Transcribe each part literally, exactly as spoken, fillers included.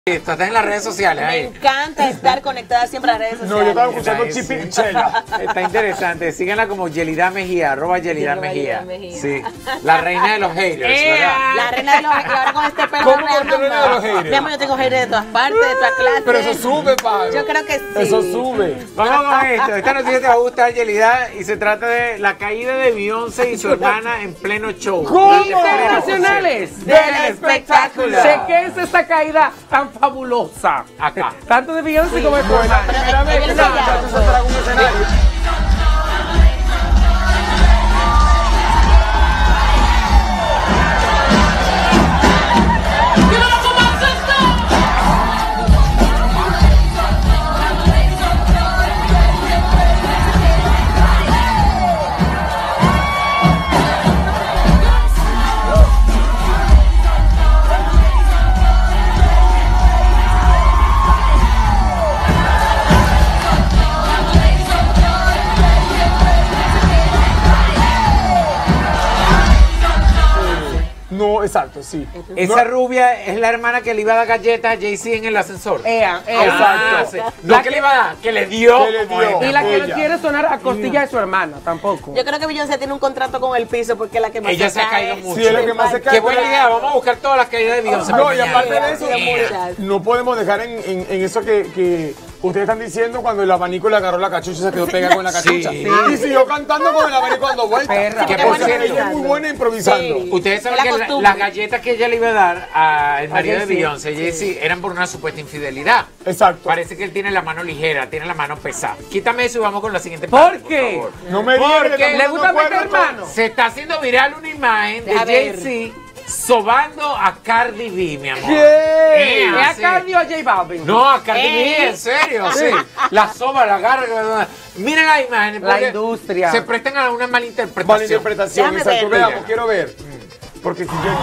Estás en las redes sociales. Me ahí. encanta estar conectada siempre a las redes sociales. No, yo estaba escuchando Está, Chip y sí. Chela. Está interesante. Síganla como Yelida Mejía, arroba Yelida Arroba Mejía. Yelida Mejía. Sí. La reina de los haters, ¿verdad? La reina de los haters. Y ahora con este pelo. ¿Cómo no por qué reina de los haters? Mi amor, yo tengo haters de todas partes, de todas clases. Pero eso sube, Pablo. Yo creo que sí. Eso sube. Vamos con esto. Esta noticia te va a gustar, Yelida, y se trata de la caída de Beyoncé y su hermana en pleno show. ¿Cómo? Internacionales Del espectáculo. Chequense esta caída tan fabulosa. Acá. Tanto de Beyoncé como de su No es la hermana. primera vez que Ella una lo muchacha se traga un escenario. No, exacto, sí. Esa No, rubia es la hermana que le iba a dar galletas a Jay-Z en el ascensor. Ea, ea. Ah, sí. No La que que- le iba a dar, que le dio. Que le como dio. ella. Y la que Ella. no quiere sonar a costilla de su hermana, tampoco. Yo creo que Beyoncé tiene un contrato con el piso porque es la que más Ella se ha caído mucho. Sí, es la que más se cae. Qué buena idea, vamos a buscar todas las caídas de Beyoncé. No, para y mañana. aparte de eso, Muchas. no podemos dejar en, en- en eso que, que ustedes están diciendo cuando el abanico le agarró la cachucha y se quedó pegada con la cachucha. Sí. Y siguió cantando con el abanico dando vueltas. Perra. Que Qué por buena cierto, Ella es muy buena improvisando. Sí. ustedes saben Es la que la- costumbre. las galletas que ella le iba a dar al marido de Jay-Z. Beyoncé, Jay-Z, eran por una supuesta infidelidad. Exacto. Parece que él tiene la mano ligera, tiene la mano pesada. Quítame eso y vamos con la siguiente ¿Por parte, qué? favor. No me digas que Porque estamos ¿Le gusta dando meter cuerda, mano? Se está haciendo viral una imagen de Deja ver. Jay-Z sobando a Cardi B, mi amor. ¿Qué? Ea, ¿Es a sí. Cardi o a J Balvin? No, a Cardi Eh. B, en serio, sí. La soba, la agarra. Miren la imagen. La porque industria. Se prestan a una malinterpretación. Mala interpretación, Déjame exacto. verlo. Veamos, quiero ver. Porque si yo...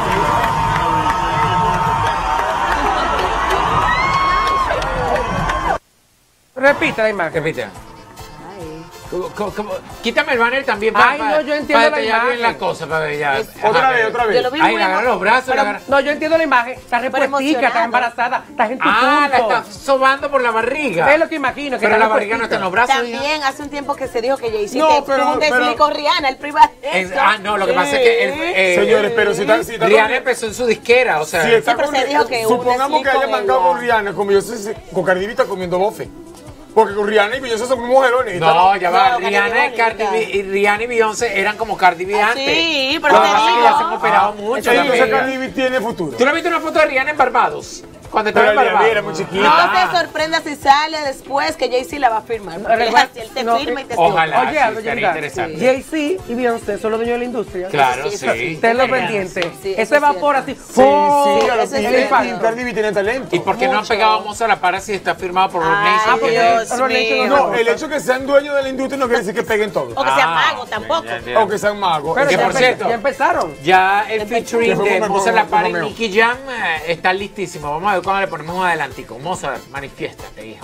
Repite la imagen. Repite. ¿Cómo- cómo- cómo? Quítame el banner también Ay, no, yo entiendo la para detallar bien imagen. la cosa, para ver ya. Es- Otra Ajá, vez, otra Yo vez. lo vi Ay, muy le agarra emo- los brazos, le pero- agarra. No, yo entiendo la imagen. Estás repuestica, emocionada. estás embarazada, estás en tu Ah, la punto. está sobando por la barriga. Es lo que imagino. Que Pero está la barriga no está en los brazos. hija. También hace un tiempo que se dijo que Jay-Z No, te- pero- tuvo un desfile pero- con Rihanna, el privado. Es- ah, no, lo que pasa es que él, eh, Señores, pero si está... Si está Rihanna con- empezó en su disquera, o sea. si está Sí, pero con- se dijo que hubo un supongamos que desliz haya con mangado ella. con Rihanna, como yo sé, con Cardi B está comiendo bofe. Porque con Rihanna y Beyoncé son mujerones. No, ya va. No, Cardi Rihanna, B y Cardi bonita. B, y Rihanna y Beyoncé eran como Cardi B Ah, antes. sí, pero Lo te que pasa es que digo. ya se han operado mucho. Sí, entonces también. Cardi B tiene futuro. ¿Tú no has visto una foto de Rihanna en Barbados? Cuando estaba Pero en ella Barbados. era muy chiquita. No Ah. te sorprendas si sale después que Jay-Z la va a firmar. Porque él es así, él te No, firma y te ojalá. Oye, sí, algo estaría Yelida. interesante. Jay-Z y Beyoncé son los dueños de la industria. Claro, Sí, sí. eso sí. Tenlo Es verdad. pendiente. Sí, sí, Ese eso es vapor cierto. así. Sí, ¡fum! sí, eso claro, es y- cierto. y Cardi B tiene talento. ¿Y por qué no han Mucho. pegado a Mozart la para si está firmado por Road Ay, Nation? Dios ¿Entiendes? mío. No, el hecho de que sean dueños de la industria no quiere decir que peguen todo. O que sea Ah, mago tampoco. ya entiendo. O que sean magos. Pero Que ya por empe- cierto- ya empezaron. Ya el featuring Que fue de con- Mozart con- La con Para y Romeo. Nicky Jam eh, está listísimo. Vamos a ver cuándo le ponemos un adelantico. Mozart, manifiéstate, hijo.